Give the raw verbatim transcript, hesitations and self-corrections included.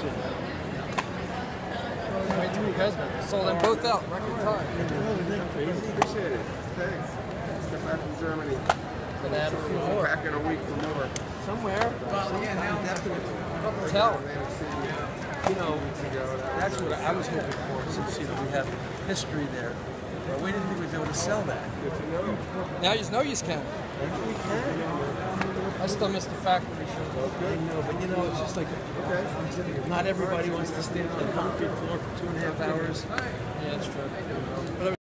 shit. twenty-three Husband. Sold them both out. Record time. Oh, isn't that crazy? Appreciate it. Thanks. Get back from Germany. Gonna add a few more. Back in a week for more. Somewhere. Well, yeah, now definitely. Tell. You know, that's what I was hoping for, since, you know, we have history there. But we didn't think we'd be able to sell that. Now you know you can. We can. I still miss the factory show. I know, but you know, it's just like, okay, not everybody wants to stand on a concrete floor for two and a half hours. Yeah, that's true.